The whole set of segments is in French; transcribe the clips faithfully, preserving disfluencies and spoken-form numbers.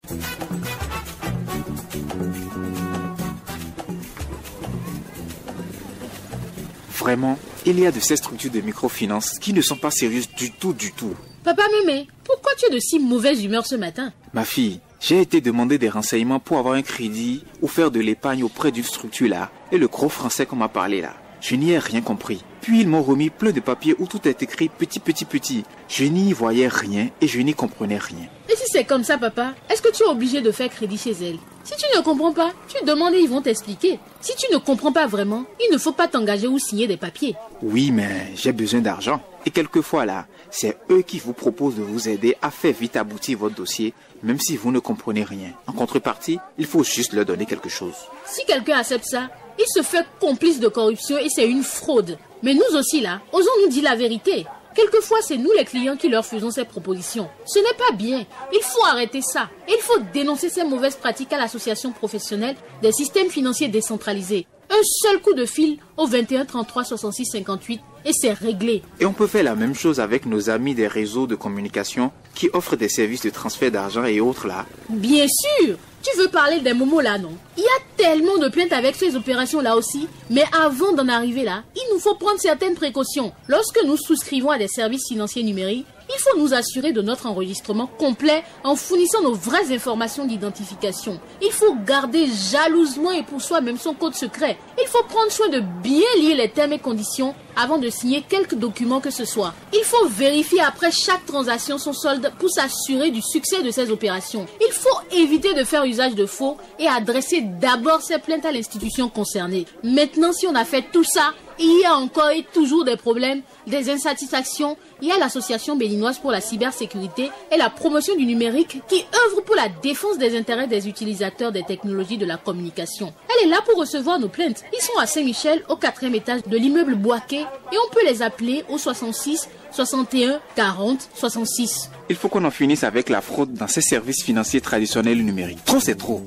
Vraiment, il y a de ces structures de microfinance qui ne sont pas sérieuses du tout, du tout. Papa Mémé, pourquoi tu es de si mauvaise humeur ce matin? Ma fille, j'ai été demander des renseignements pour avoir un crédit ou faire de l'épargne auprès d'une structure là. Et le gros français qu'on m'a parlé là, je n'y ai rien compris. Puis ils m'ont remis plein de papiers où tout est écrit petit, petit, petit. Je n'y voyais rien et je n'y comprenais rien. Et si c'est comme ça, papa, est-ce que tu es obligé de faire crédit chez elle? Si tu ne comprends pas, tu demandes et ils vont t'expliquer. Si tu ne comprends pas vraiment, il ne faut pas t'engager ou signer des papiers. Oui, mais j'ai besoin d'argent. Et quelquefois là, c'est eux qui vous proposent de vous aider à faire vite aboutir votre dossier, même si vous ne comprenez rien. En contrepartie, il faut juste leur donner quelque chose. Si quelqu'un accepte ça, il se fait complice de corruption et c'est une fraude. Mais nous aussi là, osons nous dire la vérité. Quelquefois, c'est nous les clients qui leur faisons ces propositions. Ce n'est pas bien. Il faut arrêter ça. Et il faut dénoncer ces mauvaises pratiques à l'association professionnelle des systèmes financiers décentralisés. Un seul coup de fil au vingt et un trente-trois soixante-six cinquante-huit et c'est réglé. Et on peut faire la même chose avec nos amis des réseaux de communication qui offrent des services de transfert d'argent et autres là. Bien sûr. Tu veux parler des momos là, non? Il y a tellement de plaintes avec ces opérations là aussi. Mais avant d'en arriver là, il nous faut prendre certaines précautions. Lorsque nous souscrivons à des services financiers numériques, il faut nous assurer de notre enregistrement complet en fournissant nos vraies informations d'identification. Il faut garder jalousement et pour soi-même son code secret. Il faut prendre soin de bien lire les termes et conditions avant de signer quelques documents que ce soit. Il faut vérifier après chaque transaction son solde pour s'assurer du succès de ces opérations. Il faut éviter de faire usage de faux et adresser d'abord ses plaintes à l'institution concernée. Maintenant, si on a fait tout ça, il y a encore et toujours des problèmes, des insatisfactions. Il y a l'association béninoise pour la cybersécurité et la promotion du numérique qui œuvre pour la défense des intérêts des utilisateurs des technologies de la communication. Elle est là pour recevoir nos plaintes. Ils sont à Saint-Michel, au quatrième étage de l'immeuble Boaké et on peut les appeler au soixante-six soixante et un quarante soixante-six. Il faut qu'on en finisse avec la fraude dans ces services financiers traditionnels numériques. Trop, c'est trop.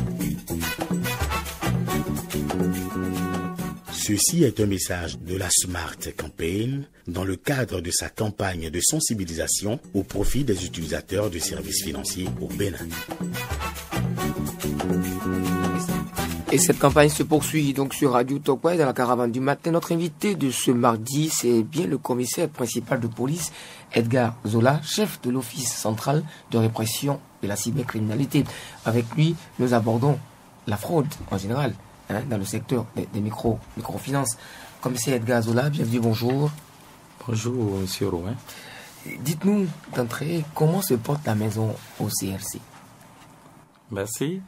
Ceci est un message de la Smart Campaign dans le cadre de sa campagne de sensibilisation au profit des utilisateurs de services financiers au Bénin. Et cette campagne se poursuit donc sur Radio Tokwa dans la caravane du matin. Notre invité de ce mardi, c'est bien le commissaire principal de police, Edgar Zola, chef de l'Office central de répression de la cybercriminalité. Avec lui, nous abordons la fraude en général hein, dans le secteur des, des micro, microfinances. Commissaire Edgar Zola, bienvenue, bonjour. Bonjour, monsieur Rouen. Dites-nous d'entrée, comment se porte la maison au C R C? Merci.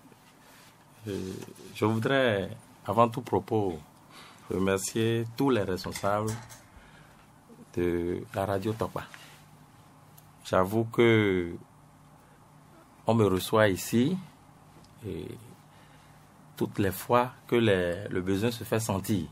Je voudrais, avant tout propos, remercier tous les responsables de la radio Tokwa. J'avoue que on me reçoit ici et toutes les fois que les, le besoin se fait sentir.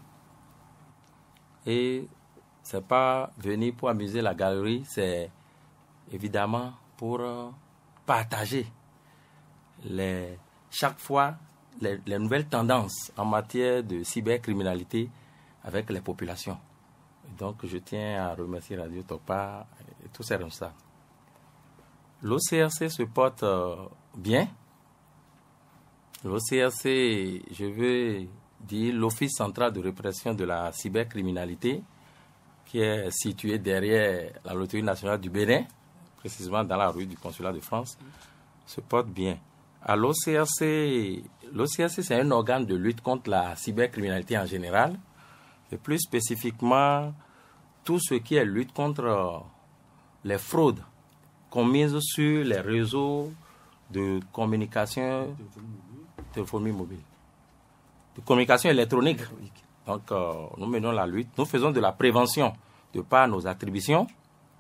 Et c'est pas venir pour amuser la galerie, c'est évidemment pour partager les, chaque fois Les, les nouvelles tendances en matière de cybercriminalité avec les populations. Donc, je tiens à remercier Radio Tokwa et tous ces responsables. L'O C R C se porte euh, bien. L'O C R C, je veux dire l'Office central de répression de la cybercriminalité, qui est situé derrière la Loterie nationale du Bénin, précisément dans la rue du Consulat de France, se porte bien. À l'O C R C, l'O C R C, c'est un organe de lutte contre la cybercriminalité en général, et plus spécifiquement, tout ce qui est lutte contre les fraudes commises sur les réseaux de communication, téléphonie mobile, de communication électronique. Donc, euh, nous menons la lutte, nous faisons de la prévention de par nos attributions,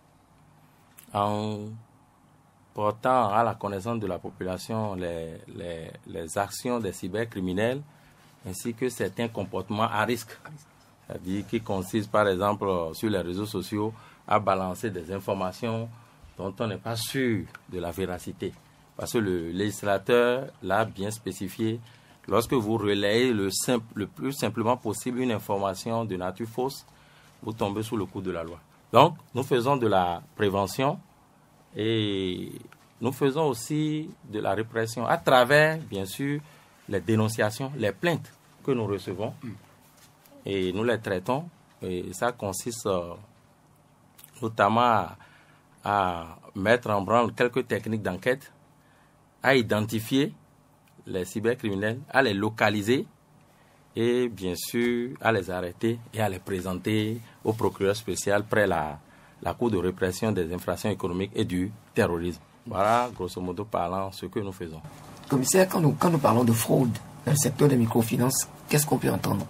en portant à la connaissance de la population les, les, les actions des cybercriminels ainsi que certains comportements à risque. C'est-à-dire qui consistent par exemple sur les réseaux sociaux à balancer des informations dont on n'est pas sûr de la véracité. Parce que le législateur l'a bien spécifié, lorsque vous relayez le, simple, le plus simplement possible une information de nature fausse, vous tombez sous le coup de la loi. Donc, nous faisons de la prévention. Et nous faisons aussi de la répression à travers, bien sûr, les dénonciations, les plaintes que nous recevons. Et nous les traitons. Et ça consiste euh, notamment à, à mettre en branle quelques techniques d'enquête, à identifier les cybercriminels, à les localiser et bien sûr à les arrêter et à les présenter au procureur spécial près la, la Cour de répression des infractions économiques et du terrorisme. Voilà, grosso modo parlant, ce que nous faisons. Commissaire, quand nous, quand nous parlons de fraude dans le secteur des microfinances, qu'est-ce qu'on peut entendre?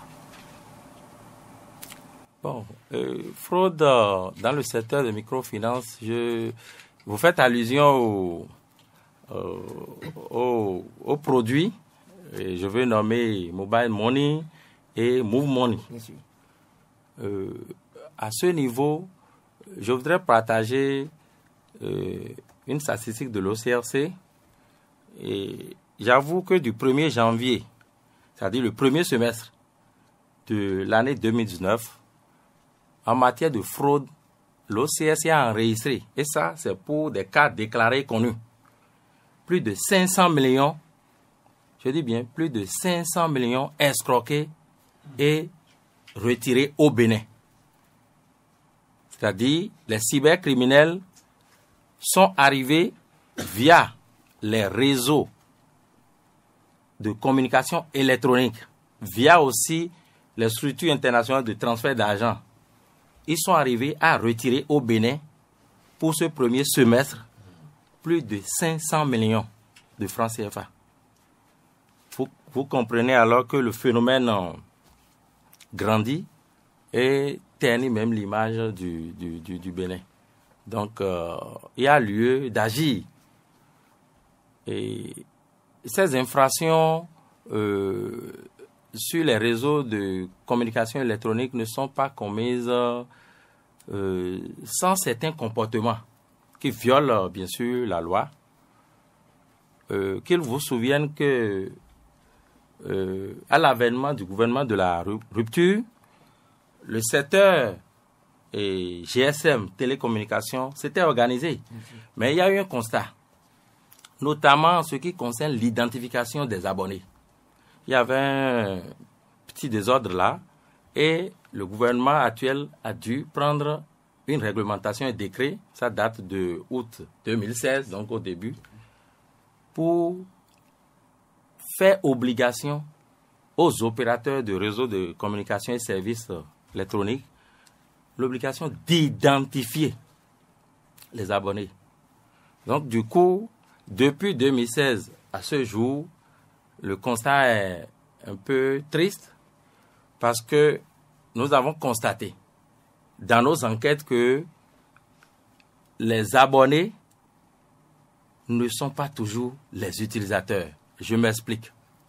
Bon, euh, fraude euh, dans le secteur des microfinances, je, vous faites allusion au, euh, au, au produit, et je veux nommer Mobile Money et Move Money. Bien sûr. Euh, à ce niveau, je voudrais partager euh, une statistique de l'O C R C. Et j'avoue que du premier janvier, c'est-à-dire le premier semestre de l'année deux mille dix-neuf, en matière de fraude, l'O C R C a enregistré, et ça c'est pour des cas déclarés connus, plus de cinq cents millions, je dis bien plus de cinq cents millions escroqués et retirés au Bénin. C'est-à-dire les cybercriminels sont arrivés via les réseaux de communication électronique, via aussi les structures internationales de transfert d'argent. Ils sont arrivés à retirer au Bénin, pour ce premier semestre, plus de cinq cents millions de francs C F A. Vous, vous comprenez alors que le phénomène grandit et ternit même l'image du, du, du, du Bénin. Donc, euh, il y a lieu d'agir. Et ces infractions euh, sur les réseaux de communication électronique ne sont pas commises euh, sans certains comportements qui violent bien sûr la loi. Euh, qu'ils vous souviennent que euh, à l'avènement du gouvernement de la rupture, le secteur et G S M, télécommunications, s'était organisé. Mais il y a eu un constat, notamment en ce qui concerne l'identification des abonnés. Il y avait un petit désordre là et le gouvernement actuel a dû prendre une réglementation et décret, ça date de août deux mille seize, donc au début, pour faire obligation aux opérateurs de réseaux de communication et services électroniques l'obligation d'identifier les abonnés. Donc du coup, depuis deux mille seize à ce jour, le constat est un peu triste parce que nous avons constaté dans nos enquêtes que les abonnés ne sont pas toujours les utilisateurs. Je m'explique.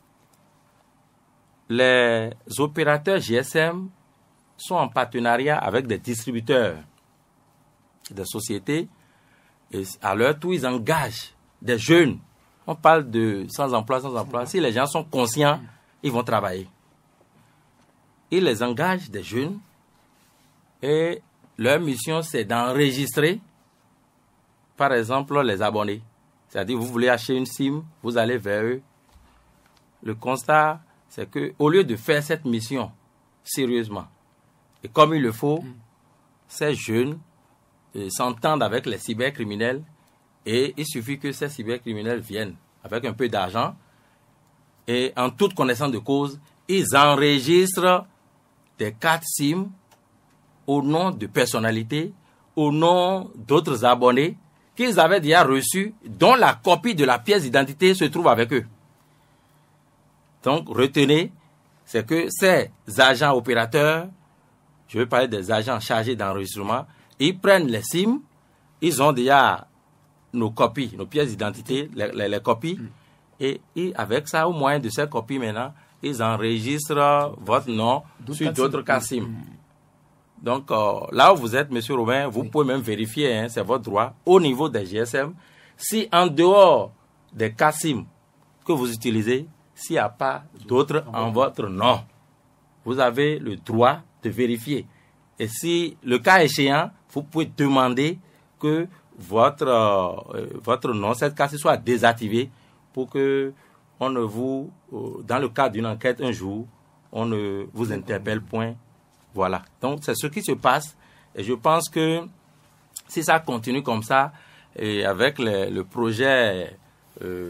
Les opérateurs G S M sont en partenariat avec des distributeurs, des sociétés, et à leur tour, ils engagent des jeunes. On parle de sans emploi, sans emploi. Si les gens sont conscients, ils vont travailler. Ils les engagent, des jeunes, et leur mission, c'est d'enregistrer, par exemple, les abonnés. C'est-à-dire, vous voulez acheter une SIM, vous allez vers eux. Le constat, c'est qu'au lieu de faire cette mission sérieusement, et comme il le faut, mm. ces jeunes euh, s'entendent avec les cybercriminels et il suffit que ces cybercriminels viennent avec un peu d'argent et en toute connaissance de cause, ils enregistrent des cartes SIM au nom de personnalités, au nom d'autres abonnés qu'ils avaient déjà reçus, dont la copie de la pièce d'identité se trouve avec eux. Donc, retenez, c'est que ces agents opérateurs, je veux parler des agents chargés d'enregistrement, ils prennent les SIM, ils ont déjà nos copies, nos pièces d'identité, les, les, les copies, mm. et, et avec ça, au moyen de ces copies maintenant, ils enregistrent votre nom sur d'autres cas SIM. Mm. Donc, euh, là où vous êtes, M. Robin, vous oui. pouvez même vérifier, hein, c'est votre droit, au niveau des G S M, si en dehors des cas SIM que vous utilisez, s'il n'y a pas d'autres en votre nom, vous avez le droit de vérifier. Et si le cas échéant, vous pouvez demander que votre, euh, votre nom, cette carte soit désactivée pour que on ne vous, euh, dans le cadre d'une enquête un jour, on ne vous interpelle point. Voilà. Donc, c'est ce qui se passe. Et je pense que si ça continue comme ça, et avec le, le projet, euh,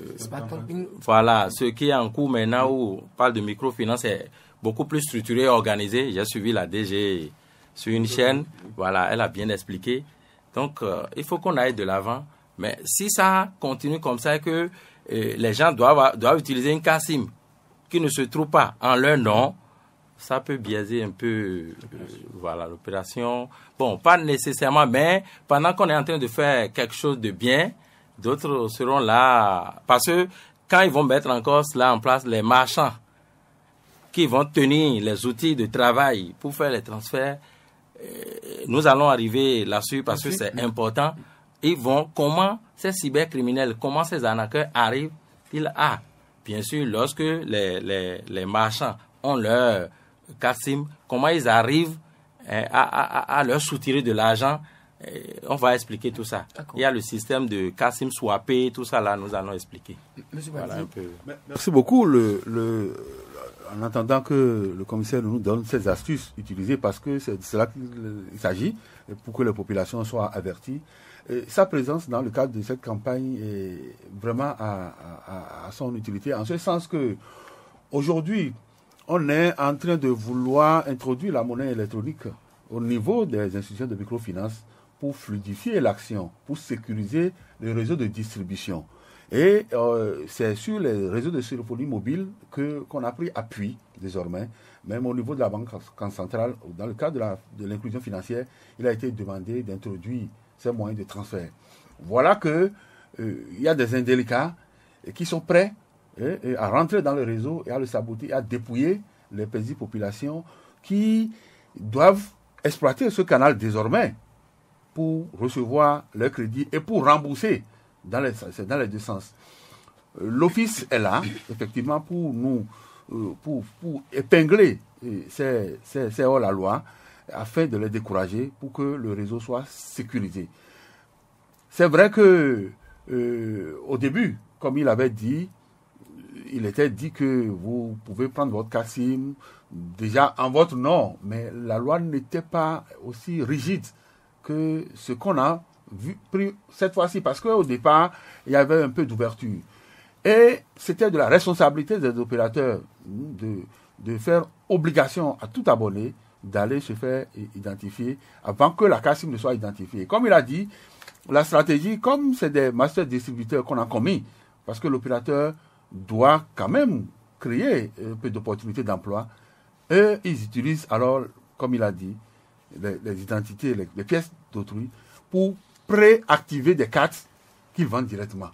voilà, ce qui est en cours maintenant, où on parle de microfinance, est beaucoup plus structuré et organisé. J'ai suivi la D G sur une chaîne. Voilà, elle a bien expliqué. Donc, euh, il faut qu'on aille de l'avant. Mais si ça continue comme ça, que euh, les gens doivent, doivent utiliser une carte SIM qui ne se trouve pas en leur nom, ça peut biaiser un peu euh, voilà, l'opération. Bon, pas nécessairement, mais pendant qu'on est en train de faire quelque chose de bien, d'autres seront là. Parce que quand ils vont mettre encore cela en place, les marchands qui vont tenir les outils de travail pour faire les transferts, euh, nous allons arriver là-dessus parce que c'est important. Ils vont, comment ces cybercriminels, comment ces arnaqueurs arrivent-ils à, bien sûr, lorsque les, les, les marchands ont leur carte SIM, comment ils arrivent euh, à, à, à leur soutirer de l'argent, euh, on va expliquer tout ça. Il y a le système de carte SIM swappé, tout ça là, nous allons expliquer. Monsieur voilà un peu. Merci beaucoup. Le, le, en attendant que le commissaire nous donne ces astuces utilisées, parce que c'est de cela qu'il s'agit, pour que les populations soient averties. Et sa présence dans le cadre de cette campagne est vraiment à, à, à son utilité, en ce sens que aujourd'hui, on est en train de vouloir introduire la monnaie électronique au niveau des institutions de microfinance pour fluidifier l'action, pour sécuriser les réseaux de distribution. Et euh, c'est sur les réseaux de téléphonie mobile que, qu'on a pris appui désormais, même au niveau de la Banque centrale, dans le cadre de, la, de l'inclusion financière, il a été demandé d'introduire ces moyens de transfert. Voilà qu'il euh, y a des indélicats qui sont prêts et, et à rentrer dans le réseau et à le saboter, à dépouiller les petites populations qui doivent exploiter ce canal désormais pour recevoir leur crédit et pour rembourser dans les, dans les deux sens. L'office est là, effectivement, pour nous, pour, pour épingler ces, ces, ces hors-la-loi, afin de les décourager pour que le réseau soit sécurisé. C'est vrai que euh, au début, comme il avait dit, il était dit que vous pouvez prendre votre carte SIM déjà en votre nom, mais la loi n'était pas aussi rigide que ce qu'on a vu pris cette fois-ci, parce qu'au départ, il y avait un peu d'ouverture. Et c'était de la responsabilité des opérateurs de, de faire obligation à tout abonné d'aller se faire identifier avant que la carte SIM ne soit identifiée. Comme il a dit, la stratégie, comme c'est des master distributeurs qu'on a commis, parce que l'opérateur doit quand même créer un peu d'opportunités d'emploi, et ils utilisent alors, comme il a dit, les, les identités, les, les pièces d'autrui, pour préactiver des cartes qu'ils vendent directement.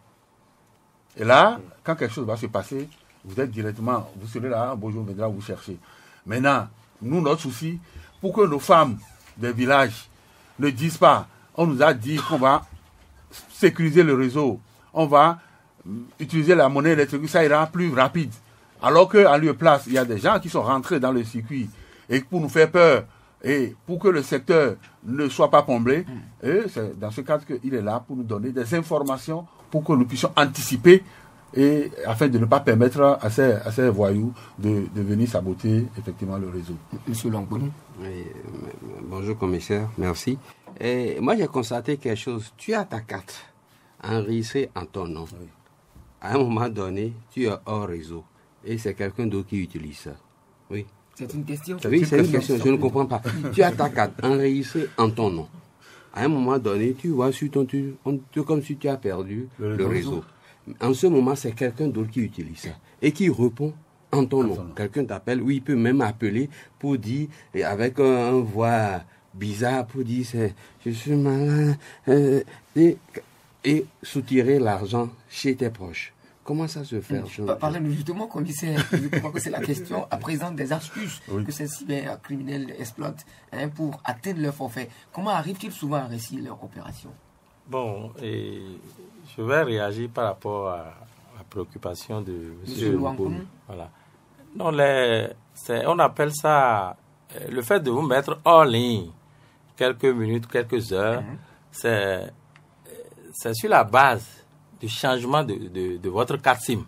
Et là, quand quelque chose va se passer, vous êtes directement, vous serez là, bonjour, viendra vous chercher. Maintenant, nous, notre souci, pour que nos femmes des villages ne disent pas, on nous a dit qu'on va sécuriser le réseau, on va utiliser la monnaie électronique, ça ira plus rapide. Alors qu'en lieu et place, il y a des gens qui sont rentrés dans le circuit et pour nous faire peur et pour que le secteur ne soit pas comblé, et c'est dans ce cadre qu'il est là pour nous donner des informations pour que nous puissions anticiper et afin de ne pas permettre à ces, à ces voyous de, de venir saboter effectivement le réseau. Monsieur Longpouni. Oui, bonjour commissaire, merci. Et moi j'ai constaté quelque chose. Tu as ta carte enregistrée en ton nom. Oui. À un moment donné, tu es hors réseau et c'est quelqu'un d'autre qui utilise ça. Oui. C'est une question. Oui, c'est une question. Je ne comprends pas. Tu as ta carte enregistrée en ton nom. À un moment donné, tu vois sur ton, tu, comme si tu as perdu le, le réseau. En ce moment, c'est quelqu'un d'autre qui utilise ça et qui répond en ton nom. Quelqu'un t'appelle, oui, il peut même appeler pour dire, et avec un, un voix bizarre, pour dire, c'est, je suis malade, euh, et, et soutirer l'argent chez tes proches. Comment ça se fait? Parlez-nous justement, commissaire, je crois que c'est la question à présent des astuces oui. que ces cybercriminels exploitent hein, pour atteindre leur forfait. Comment arrivent-ils souvent à réussir leur opération? Bon, et je vais réagir par rapport à la préoccupation de M. Longpouni. Voilà. Non, les, c'est, on appelle ça le fait de vous mettre en ligne quelques minutes, quelques heures. Mm-hmm. C'est c'est sur la base du changement de, de, de votre carte SIM.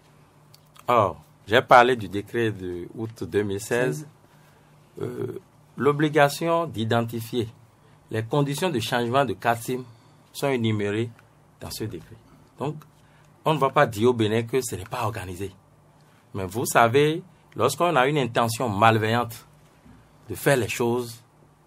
Or, j'ai parlé du décret de août deux mille seize. Euh, l'obligation d'identifier les conditions de changement de carte SIM sont énumérées dans ce décret. Donc, on ne va pas dire au Bénin que ce n'est pas organisé. Mais vous savez, lorsqu'on a une intention malveillante de faire les choses,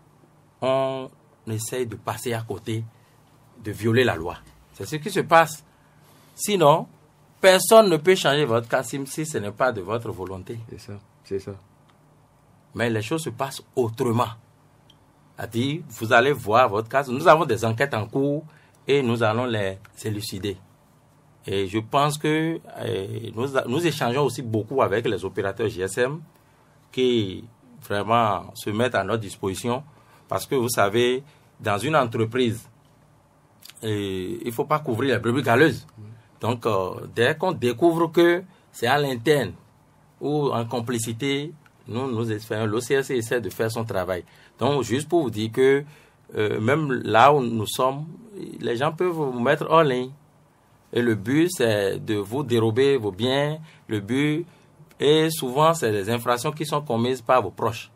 on essaye de passer à côté, de violer la loi. C'est ce qui se passe. Sinon, personne ne peut changer votre carte SIM si ce n'est pas de votre volonté. C'est ça, c'est ça. Mais les choses se passent autrement. C'est-à-dire, vous allez voir votre carte. Nous avons des enquêtes en cours et nous allons les élucider. Et je pense que eh, nous, nous échangeons aussi beaucoup avec les opérateurs G S M qui vraiment se mettent à notre disposition. Parce que vous savez, dans une entreprise, eh, il ne faut pas couvrir les brebis galeuses. Donc, euh, dès qu'on découvre que c'est à l'interne ou en complicité, nous, nous essayons, l'O C S essaie de faire son travail. Donc, juste pour vous dire que euh, même là où nous sommes, les gens peuvent vous mettre en ligne. Et le but, c'est de vous dérober vos biens. Le but, et souvent, c'est des infractions qui sont commises par vos proches.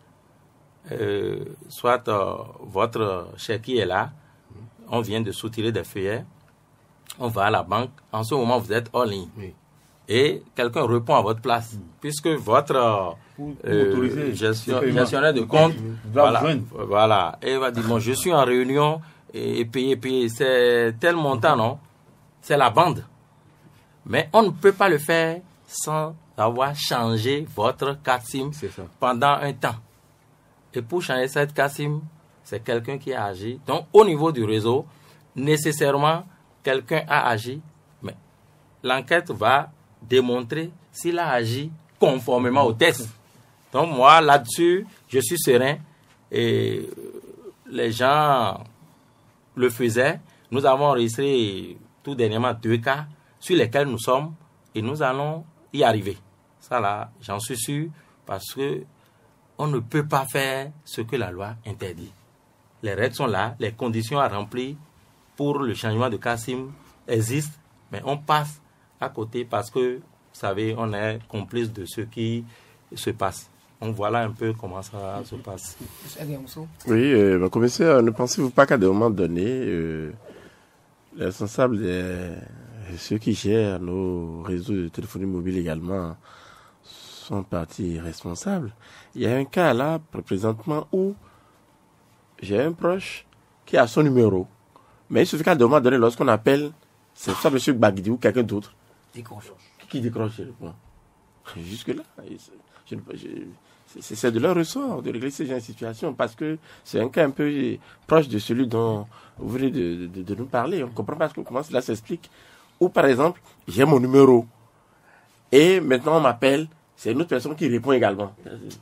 Euh, soit euh, votre chéquier est là, on vient de soutirer des feuillets, on va à la banque, en ce moment, vous êtes en ligne. Oui. Et quelqu'un répond à votre place, mmh. puisque votre pour, pour euh, gestion, gestionnaire de compte, voilà, voilà, et il va dire, bon, je suis en réunion, et, et payer, payer, c'est tel montant, non? C'est la bande. Mais on ne peut pas le faire sans avoir changé votre carte SIM pendant un temps. Et pour changer cette carte SIM, c'est quelqu'un qui a agi. Donc, au niveau du réseau, nécessairement, quelqu'un a agi, mais l'enquête va démontrer s'il a agi conformément au test. Donc moi, là-dessus, je suis serein et les gens le faisaient. Nous avons enregistré tout dernièrement deux cas sur lesquels nous sommes et nous allons y arriver. Ça là, j'en suis sûr parce que on ne peut pas faire ce que la loi interdit. Les règles sont là, les conditions à remplir pour le changement de carte SIM existent, mais on passe à côté parce que, vous savez, on est complice de ce qui se passe. Donc voilà un peu comment ça se passe. Oui, euh, commissaire, ne pensez-vous pas qu'à des moments donnés, euh, les responsables, des, ceux qui gèrent nos réseaux de téléphonie mobile également, sont partis responsables? Il y a un cas là, présentement, où j'ai un proche qui a son numéro, mais il suffit qu'à des moments donnés, lorsqu'on appelle, c'est soit M. Bagdi ou quelqu'un d'autre décroche. Qui décroche le point. Jusque-là, je, je, c'est, c'est de leur ressort de régler ces situations parce que c'est un cas un peu proche de celui dont vous venez de, de, de nous parler. On ne comprend pas comment cela s'explique. Ou par exemple, j'ai mon numéro et maintenant on m'appelle, c'est une autre personne qui répond également.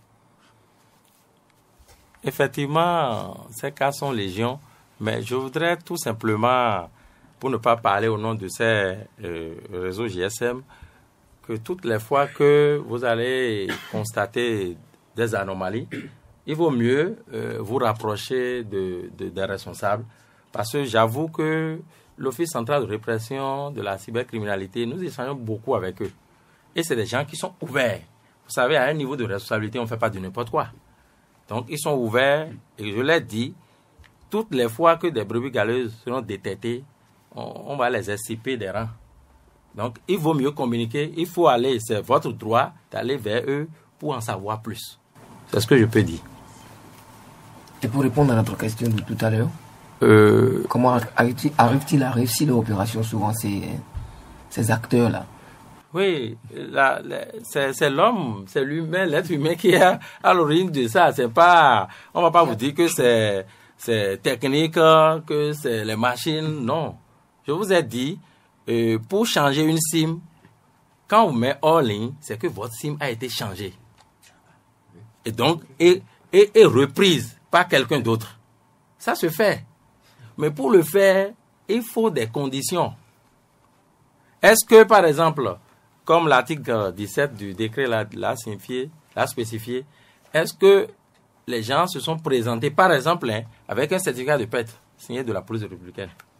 Effectivement, ces cas sont légion, mais je voudrais tout simplement, pour ne pas parler au nom de ces euh, réseaux G S M, que toutes les fois que vous allez constater des anomalies, il vaut mieux euh, vous rapprocher de, de, des responsables. Parce que j'avoue que l'Office central de répression de la cybercriminalité, nous échangeons beaucoup avec eux. Et c'est des gens qui sont ouverts. Vous savez, à un niveau de responsabilité, on ne fait pas du n'importe quoi. Donc, ils sont ouverts. Et je l'ai dit, toutes les fois que des brebis galeuses seront détectées, on, on va les extirper des rangs. Donc, il vaut mieux communiquer. Il faut aller, c'est votre droit d'aller vers eux pour en savoir plus. C'est ce que je peux dire. Et pour répondre à notre question de tout à l'heure, euh, comment arrive-t-il, arrive-t-il à réussir l'opération souvent ces, ces acteurs-là? Oui, la, la, c'est, c'est l'homme, c'est l'humain, l'être humain qui est à, à l'origine de ça. C'est pas, on va pas vous dire que c'est, c'est technique, que c'est les machines. Non. Je vous ai dit, euh, pour changer une SIM, quand vous mettez hors ligne, c'est que votre SIM a été changée. Et donc, est, est, est reprise par quelqu'un d'autre. Ça se fait. Mais pour le faire, il faut des conditions. Est-ce que, par exemple, comme l'article dix-sept du décret l'a, l'a signifié, l'a spécifié, est-ce que les gens se sont présentés, par exemple, hein, avec un certificat de perte signé de la police républicaine?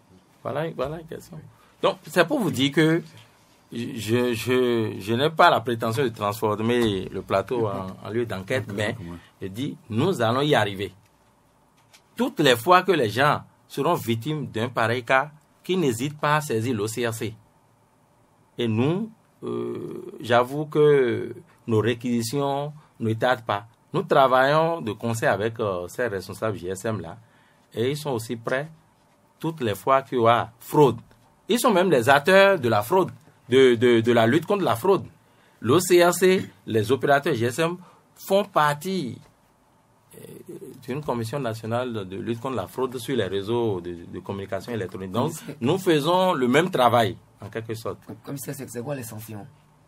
Voilà, voilà une question. Donc, c'est pour vous dire que je, je, je n'ai pas la prétention de transformer le plateau en, en lieu d'enquête, mais je dis, nous allons y arriver. Toutes les fois que les gens seront victimes d'un pareil cas, qu'ils n'hésitent pas à saisir l'O C R C. Et nous, euh, j'avoue que nos réquisitions ne tardent pas. Nous travaillons de concert avec euh, ces responsables G S M-là, et ils sont aussi prêts toutes les fois qu'il y a fraude. Ils sont même les acteurs de la fraude, de, de, de la lutte contre la fraude. L'O C R C, les opérateurs G S M font partie d'une commission nationale de lutte contre la fraude sur les réseaux de, de communication électronique. Donc, nous faisons le même travail, en quelque sorte. Comme ça, c'est quoi les sanctions?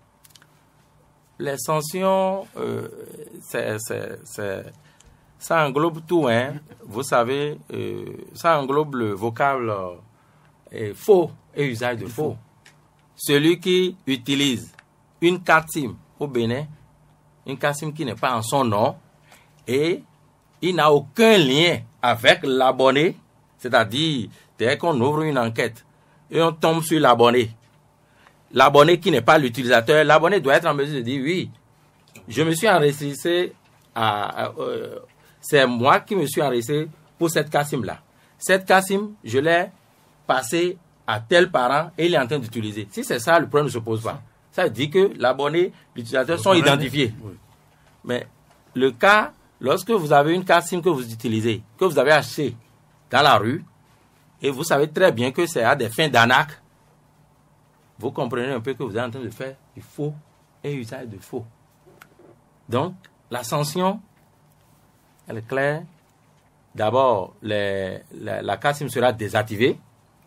Les sanctions, euh, c'est, c'est, c'est, ça englobe tout, hein. Vous savez, euh, ça englobe le vocable euh, faux et usage de faux. Celui qui utilise une carte SIM au Bénin, une carte SIM qui n'est pas en son nom, et il n'a aucun lien avec l'abonné, c'est-à-dire, dès qu'on ouvre une enquête et on tombe sur l'abonné, l'abonné qui n'est pas l'utilisateur, l'abonné doit être en mesure de dire oui, je me suis enregistré à, à euh, c'est moi qui me suis enregistré pour cette carte SIM-là. Cette carte SIM, je l'ai passée à tel parent et il est en train d'utiliser. Si c'est ça, le problème ne se pose pas. Ça veut dire que l'abonné, l'utilisateur sont identifiés. Mais le cas, lorsque vous avez une carte SIM que vous utilisez, que vous avez achetée dans la rue, et vous savez très bien que c'est à des fins d'arnaque, vous comprenez un peu que vous êtes en train de faire du faux et usage de faux. Donc, la sanction, elle est claire. D'abord, les, la, la carte SIM sera désactivée.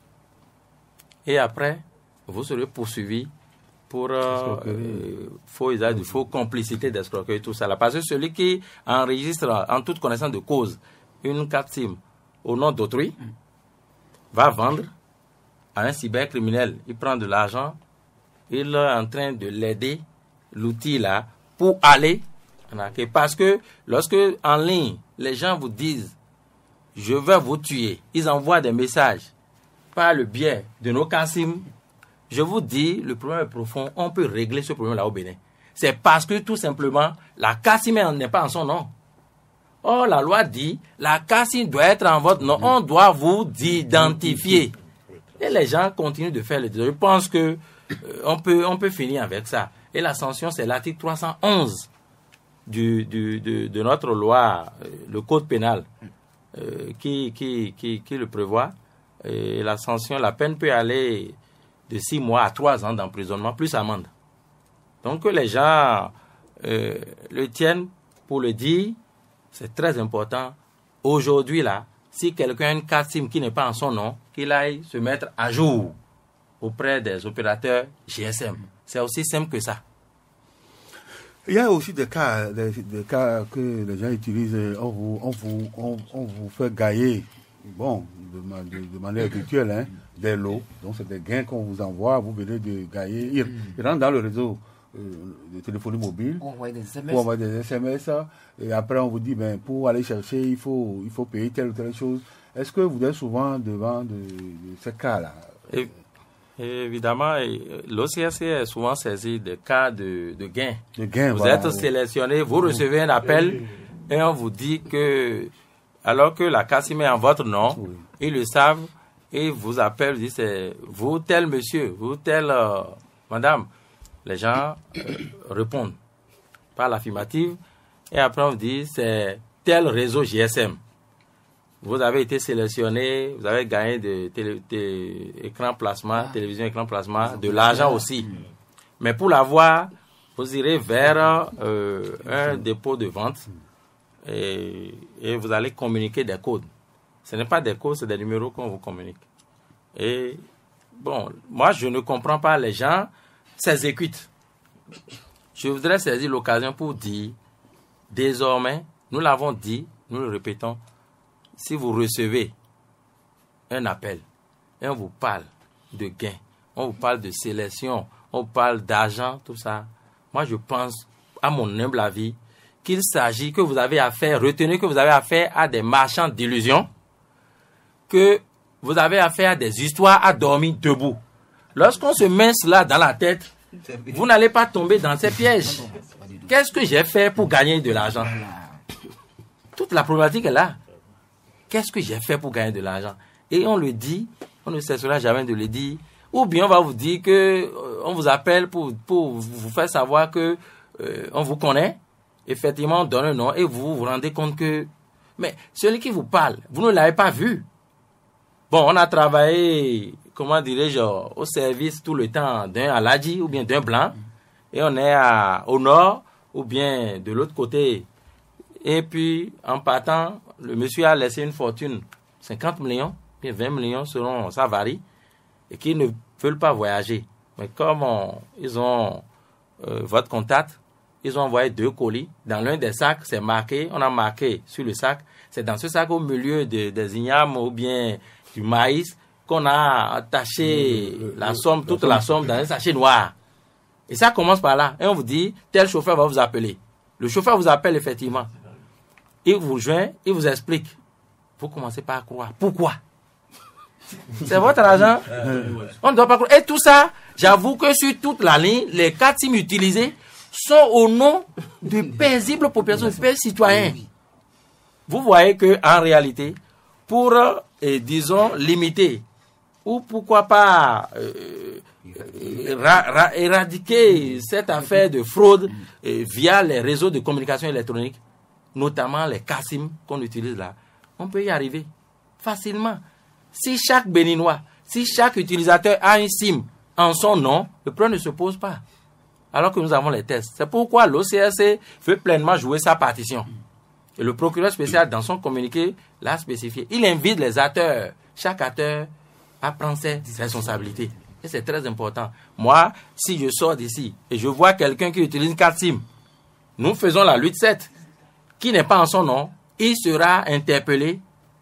Et après, vous serez poursuivi pour euh, euh, faux usage de faux, complicité d'escroquerie, tout ça. Là. Parce que celui qui enregistre en toute connaissance de cause une carte SIM au nom d'autrui va vendre à un cybercriminel. Il prend de l'argent, il est en train de l'aider, l'outil là, pour aller en arnaquer. Parce que lorsque en ligne, les gens vous disent « je vais vous tuer », ils envoient des messages par le biais de nos cartes SIM. Je vous dis, le problème est profond. On peut régler ce problème-là au Bénin. C'est parce que, tout simplement, la carte SIM n'est pas en son nom. Or, la loi dit, la carte SIM doit être en votre nom. On doit vous identifier. Et les gens continuent de faire le désolé. Je pense que euh, on peut, on peut finir avec ça. Et la sanction, c'est l'article trois cent onze du, du, de, de notre loi, euh, le code pénal, euh, qui, qui, qui, qui le prévoit. Et la sanction, la peine peut aller de six mois à trois ans d'emprisonnement, plus amende. Donc que les gens euh, le tiennent pour le dire, c'est très important. Aujourd'hui, là, si quelqu'un a une carte SIM qui n'est pas en son nom, qu'il aille se mettre à jour auprès des opérateurs G S M. C'est aussi simple que ça. Il y a aussi des cas, des, des cas que les gens utilisent, on vous, on vous, on, on vous fait gagner, bon, de, de, de manière virtuelle, hein, des lots. Donc c'est des gains qu'on vous envoie, vous venez de gagner. Ils, ils rentrent dans le réseau euh, de téléphonie mobile. On envoie des S M S. On envoie des S M S. Et après on vous dit, ben, pour aller chercher, il faut, il faut payer telle ou telle chose. Est-ce que vous êtes souvent devant de, de ces cas-là? Et, évidemment, l'O C R C est souvent saisi de cas de, de gains. De gains, vous voilà, êtes oui. sélectionné, vous recevez un appel et on vous dit que, alors que la carte SIM est en votre nom, oui. Ils le savent et vous appellent, vous disent, c'est vous tel monsieur, vous tel euh, madame. Les gens euh, répondent par l'affirmative et après on vous dit, c'est tel réseau G S M. Vous avez été sélectionné, vous avez gagné de télé, télé, écran plasma, ah. télévision écran plasma, de l'argent aussi. Mmh. Mais pour l'avoir, vous irez vers euh, un dépôt de vente et, et vous allez communiquer des codes. Ce n'est pas des codes, c'est des numéros qu'on vous communique. Et bon, moi je ne comprends pas, les gens s'exécutent. Je voudrais saisir l'occasion pour dire, désormais, nous l'avons dit, nous le répétons, si vous recevez un appel et on vous parle de gain, on vous parle de sélection, on vous parle d'argent, tout ça, moi je pense, à mon humble avis, qu'il s'agit que vous avez affaire, retenez que vous avez affaire à des marchands d'illusions, que vous avez affaire à des histoires à dormir debout. Lorsqu'on se met cela dans la tête, vous n'allez pas tomber dans ces pièges. Qu'est-ce que j'ai fait pour gagner de l'argent? Toute la problématique est là. Qu'est-ce que j'ai fait pour gagner de l'argent? Et on le dit, on ne cessera jamais de le dire. Ou bien on va vous dire que euh, on vous appelle pour, pour vous faire savoir que euh, on vous connaît. Effectivement, on donne un nom et vous vous rendez compte que... Mais celui qui vous parle, vous ne l'avez pas vu. Bon, on a travaillé, comment dirais-je, au service tout le temps d'un Aladji ou bien d'un Blanc. Et on est à, au nord ou bien de l'autre côté. Et puis, en partant, le monsieur a laissé une fortune, cinquante millions, bien vingt millions selon, ça varie, et qui ne veulent pas voyager. Mais comme on, ils ont euh, votre contact, ils ont envoyé deux colis. Dans l'un des sacs, c'est marqué, on a marqué sur le sac, c'est dans ce sac au milieu de, des ignames ou bien du maïs qu'on a attaché le, le, la somme, toute la somme dans un sachet noir. Et ça commence par là. Et on vous dit, tel chauffeur va vous appeler. Le chauffeur vous appelle effectivement. Il vous joint, il vous explique. Vous commencez par croire. Pourquoi? C'est votre argent. On ne doit pas croire. Et tout ça, j'avoue que sur toute la ligne, les quatre SIM utilisés sont au nom de paisibles populations, de paisibles citoyens. Vous voyez que en réalité, pour, eh, disons, limiter, ou pourquoi pas euh, ra, ra, éradiquer cette affaire de fraude eh, via les réseaux de communication électronique, notamment les K S I M qu'on utilise là, on peut y arriver facilement. Si chaque Béninois, si chaque utilisateur a un SIM en son nom, le problème ne se pose pas. Alors que nous avons les tests. C'est pourquoi l'O C R C veut pleinement jouer sa partition. Et le procureur spécial, dans son communiqué, l'a spécifié. Il invite les acteurs, chaque acteur, à prendre ses responsabilités. Et c'est très important. Moi, si je sors d'ici et je vois quelqu'un qui utilise une carte SIM, nous faisons la lutte sept, qui n'est pas en son nom, il sera interpellé,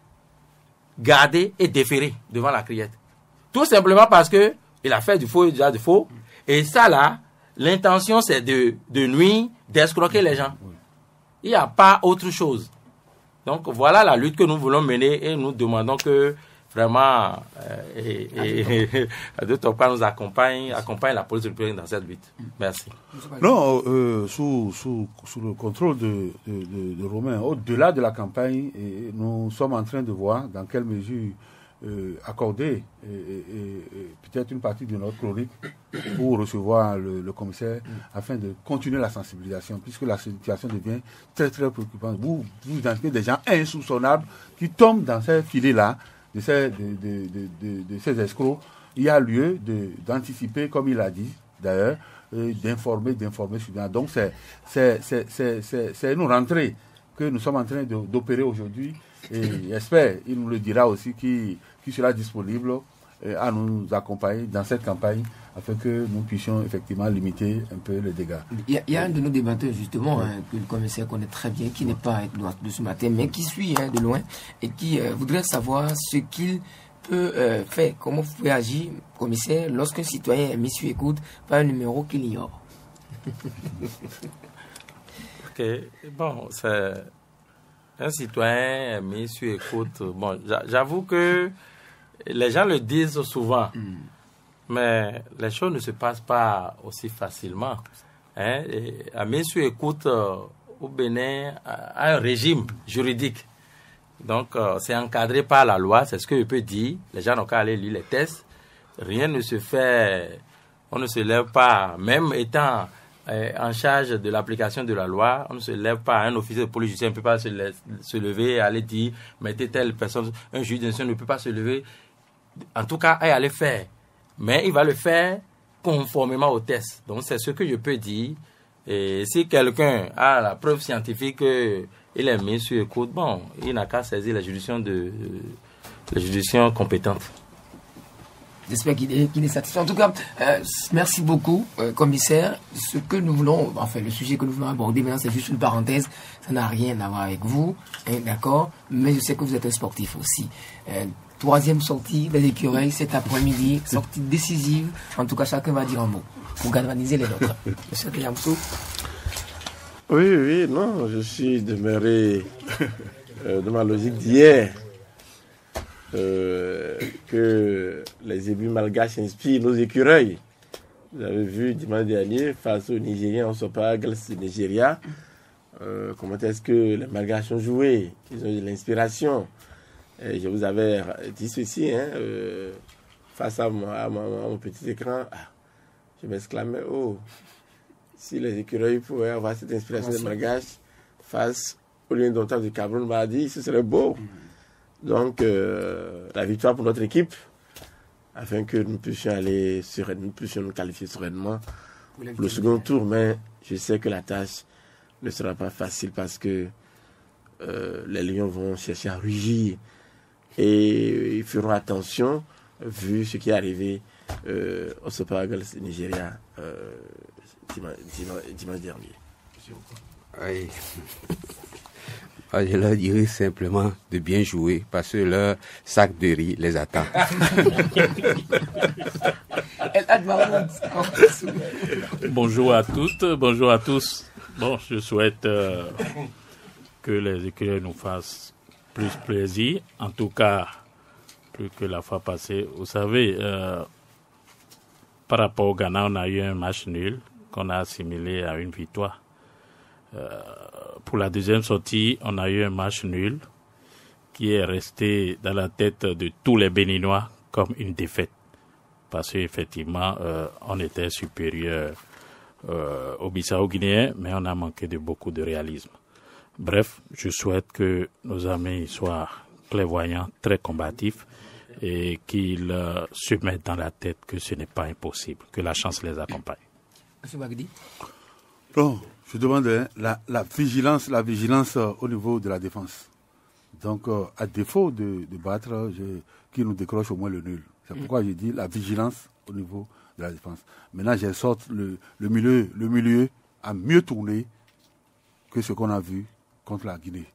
gardé et déféré devant la criette. Tout simplement parce que il a fait du faux et déjà du faux. Et ça là, l'intention c'est de, de nuire, d'escroquer les gens. Il n'y a pas autre chose. Donc voilà la lutte que nous voulons mener et nous demandons que vraiment euh, et, et, et, de Tokwa nous accompagne, accompagne la police républicaine dans cette lutte. Merci. Non, euh, sous, sous, sous le contrôle de, de, de, de Romain, au-delà de la campagne, et nous sommes en train de voir dans quelle mesure euh, accorder et, et, et peut-être une partie de notre chronique pour recevoir le, le commissaire afin de continuer la sensibilisation, puisque la situation devient très très préoccupante. Vous, vous identifiez des gens insoupçonnables qui tombent dans ces filets-là, de ces, de, de, de, de, de ces escrocs. Il y a lieu de, d'anticiper, comme il a dit d'ailleurs, euh, d'informer, d'informer suivant. Donc c'est, c'est, c'est, c'est, c'est, c'est une rentrée que nous sommes en train de, d'opérer aujourd'hui. Et j'espère, il nous le dira aussi, qui, qui sera disponible euh, à nous accompagner dans cette campagne afin que nous puissions effectivement limiter un peu les dégâts. Il y a, il y a un de nos débatteurs justement, hein, que le commissaire connaît très bien, qui n'est pas avec nous de ce matin, mais qui suit hein, de loin et qui euh, voudrait savoir ce qu'il peut euh, faire, comment vous pouvez agir, commissaire, lorsqu'un citoyen est mis sur écoute par un numéro qu'il ignore. Ok, bon, c'est... Un citoyen est mis sur écoute. Bon, j'avoue que les gens le disent souvent, mm. mais les choses ne se passent pas aussi facilement. Hein? Et la mise sur écoute euh, au Bénin a un régime juridique. Donc, euh, c'est encadré par la loi, c'est ce que je peux dire. Les gens n'ont qu'à aller lire les tests. Rien ne se fait, on ne se lève pas, même étant en charge de l'application de la loi, on ne se lève pas, un officier de police judiciaire ne peut pas se, le, se lever et aller dire, mettez telle personne, un juge d'instruction ne peut pas se lever, en tout cas, et aller faire. Mais il va le faire conformément au test. Donc, c'est ce que je peux dire. Et si quelqu'un a la preuve scientifique qu'il est mis sur écoute, bon, il n'a qu'à saisir la juridiction de, la juridiction compétente. J'espère qu'il est, qu'il est satisfait. En tout cas, euh, merci beaucoup, euh, commissaire. Ce que nous voulons, enfin, le sujet que nous voulons aborder maintenant, c'est juste une parenthèse. Ça n'a rien à voir avec vous, hein, d'accord? Mais je sais que vous êtes un sportif aussi. Euh, troisième sortie des écureuils cet après-midi, sortie décisive. En tout cas, chacun va dire un mot pour galvaniser les autres. Monsieur Kayamsou. Oui, oui, non, je suis demeuré euh, de ma logique d'hier. euh, que les ébus malgaches inspirent nos écureuils. Vous avez vu dimanche dernier, face aux Nigériens, on ne sait pas grâce au Nigeria, euh, comment est-ce que les malgaches ont joué. Ils ont eu de l'inspiration. Et je vous avais dit ceci, hein, euh, face à, mon, à, mon, à mon petit écran, ah, je m'exclamais, oh, si les écureuils pouvaient avoir cette inspiration des malgaches face au lion indomptable du Cameroun mardi, ce serait beau. Donc, euh, la victoire pour notre équipe, afin que nous puissions aller sereinement, nous puissions nous qualifier sereinement pour le second tour. Mais je sais que la tâche ne sera pas facile parce que euh, les Lions vont chercher à rugir et ils feront attention vu ce qui est arrivé euh, au Super Eagles Nigeria euh, dimanche, dimanche, dimanche dernier. Oui. Je leur dirais simplement de bien jouer parce que leur sac de riz les attend. Bonjour à toutes, bonjour à tous. Bon, je souhaite euh, que les écureuils nous fassent plus plaisir. En tout cas, plus que la fois passée. Vous savez, euh, par rapport au Ghana, on a eu un match nul qu'on a assimilé à une victoire. Euh, pour la deuxième sortie, on a eu un match nul qui est resté dans la tête de tous les Béninois comme une défaite. Parce qu'effectivement, euh, on était supérieur euh, aux Bissau-Guinéens, mais on a manqué de beaucoup de réalisme. Bref, je souhaite que nos amis soient clairvoyants, très combatifs et qu'ils euh, se mettent dans la tête que ce n'est pas impossible, que la chance les accompagne. M. Bagdi. Bon, je demande hein, la, la vigilance, la vigilance euh, au niveau de la défense. Donc, euh, à défaut de, de battre, je, qui nous décroche au moins le nul. C'est mmh. pourquoi je dis la vigilance au niveau de la défense. Maintenant, j'ai sorti le, le milieu, le milieu a mieux tourné que ce qu'on a vu contre la Guinée.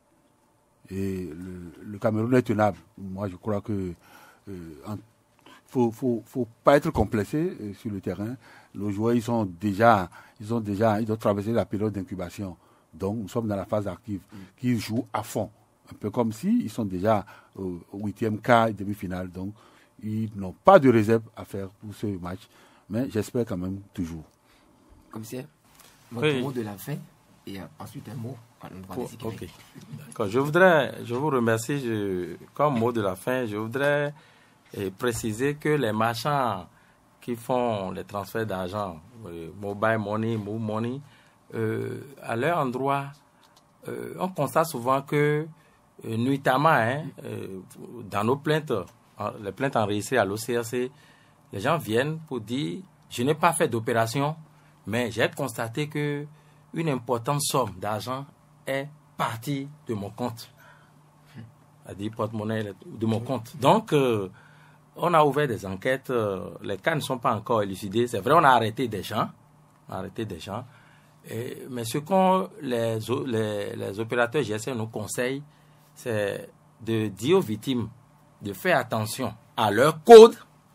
Et le, le Cameroun est tenable. Moi, je crois que euh, en, faut, faut, faut pas être complexé euh, sur le terrain. Les joueurs, ils sont déjà, ils ont déjà, ils ont traversé la période d'incubation. Donc, nous sommes dans la phase active, mmh. qui jouent à fond. Un peu comme si ils sont déjà au huitième quart et demi-finale. Donc, ils n'ont pas de réserve à faire pour ce match. Mais j'espère quand même toujours. Commissaire, votre oui. mot de la fin et ensuite un mot. Oh, ok. D'accord. Je voudrais, je vous remercie. Je, comme mot de la fin, je voudrais eh, préciser que les marchands qui font les transferts d'argent, euh, mobile money, move money, euh, à leur endroit, euh, on constate souvent que euh, nuitamment, hein, euh, dans nos plaintes, les plaintes enregistrées à l'O C R C, les gens viennent pour dire je n'ai pas fait d'opération, mais j'ai constaté que une importante somme d'argent est partie de mon compte, c'est-à-dire porte-monnaie de mon compte. Donc, euh, on a ouvert des enquêtes, euh, les cas ne sont pas encore élucidés. C'est vrai, on a arrêté des gens, on a arrêté des gens, et, mais ce qu'on les, les, les opérateurs G S M nous conseillent, c'est de dire aux victimes de faire attention à leur code.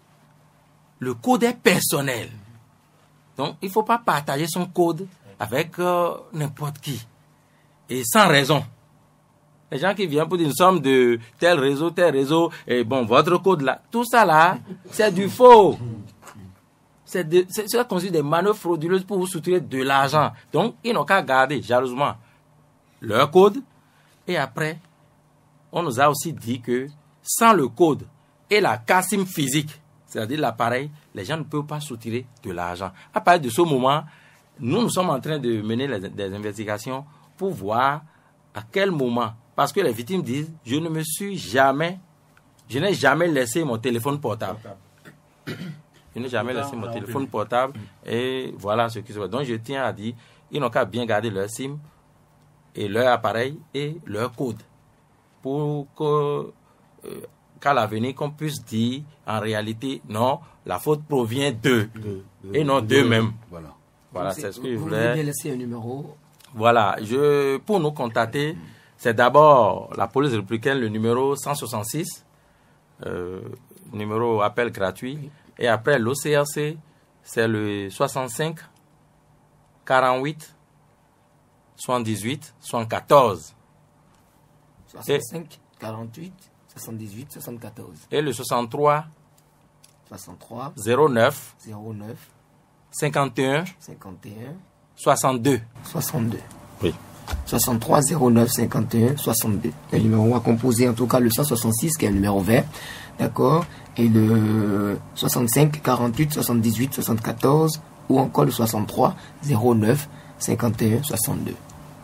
Le code est personnel. Donc, il ne faut pas partager son code avec euh, n'importe qui. Et sans raison. Les gens qui viennent pour dire nous sommes de tel réseau, tel réseau, et bon, votre code là, tout ça là, c'est du faux. C'est de, c'est, c'est considéré des manœuvres frauduleuses pour vous soutirer de l'argent. Donc, ils n'ont qu'à garder jalousement leur code. Et après, on nous a aussi dit que sans le code et la CASIM physique, c'est-à-dire l'appareil, les gens ne peuvent pas soutirer de l'argent. À partir de ce moment, nous, nous sommes en train de mener les, des investigations pour voir à quel moment, parce que les victimes disent, je ne me suis jamais, je n'ai jamais laissé mon téléphone portable. Je n'ai jamais laissé mon téléphone portable et voilà ce qui se passe. Donc, je tiens à dire, ils n'ont qu'à bien garder leur SIM et leur appareil et leur code pour que Euh, qu'à l'avenir, qu'on puisse dire, en réalité, non, la faute provient d'eux, de, de, et non d'eux-mêmes. Voilà, voilà c'est ce que je voulais. Vous voulez laisser un numéro? Voilà, je, pour nous contacter, c'est d'abord la police républicaine, le numéro cent soixante-six, euh, numéro appel gratuit, oui. Et après l'O C R C, c'est le soixante-cinq, quarante-huit, soixante-dix-huit, soixante-quatorze. soixante-cinq, quarante-huit soixante-dix-huit soixante-quatorze. Et le soixante-trois soixante-trois zéro neuf zéro neuf cinquante et un cinquante et un soixante-deux. soixante-deux. Oui. soixante-trois zéro neuf cinquante et un soixante-deux. Le numéro à composer en tout cas le cent soixante-six qui est un numéro vert. D'accord. Et le soixante-cinq quarante-huit soixante-dix-huit soixante-quatorze ou encore le soixante-trois zéro neuf cinquante et un soixante-deux.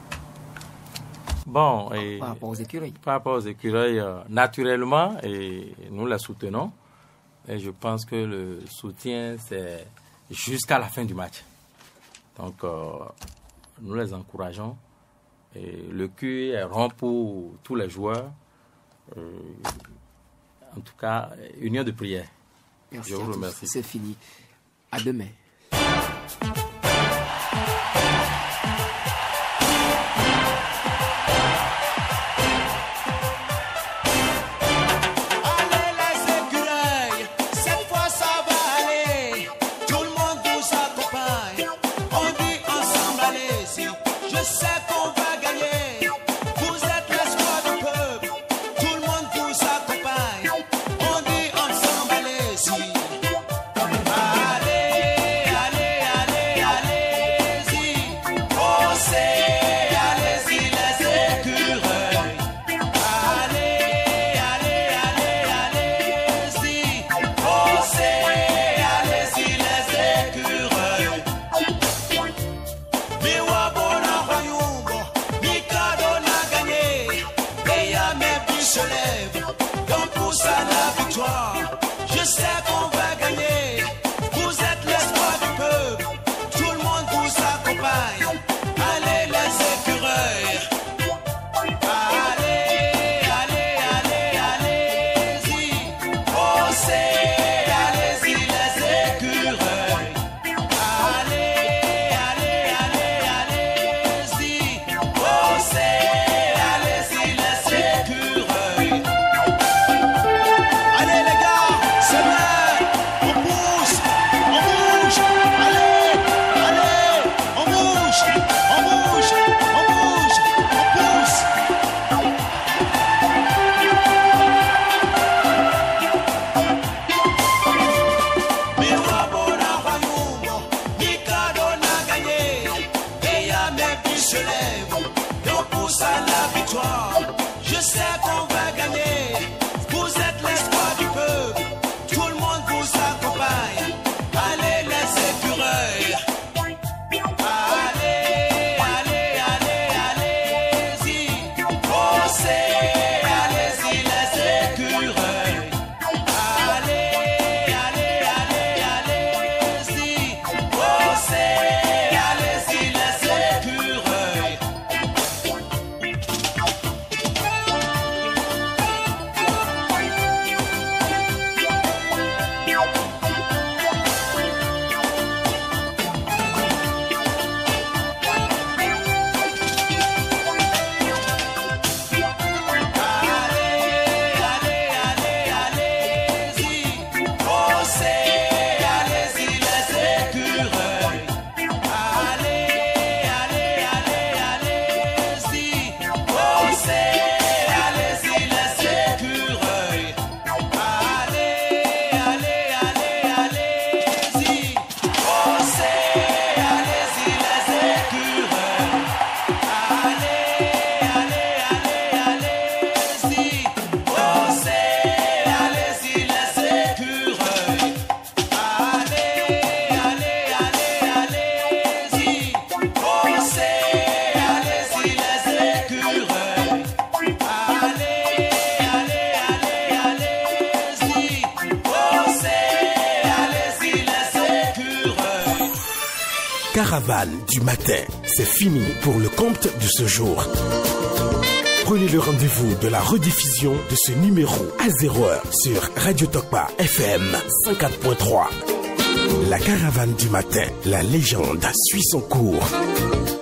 Bon, et par rapport aux écureuils. Par rapport aux écureuils, euh, naturellement, et nous les soutenons. Et je pense que le soutien, c'est jusqu'à la fin du match. Donc, euh, nous les encourageons. Et le cul est rond pour tous les joueurs. Euh, en tout cas, union de prière. Merci. Je vous remercie. C'est fini. À demain. Caravane du matin, c'est fini pour le compte de ce jour. Prenez le rendez-vous de la rediffusion de ce numéro à zéro heure sur Radio Tokpa F M cent quatre point trois. La caravane du matin, la légende suit son cours.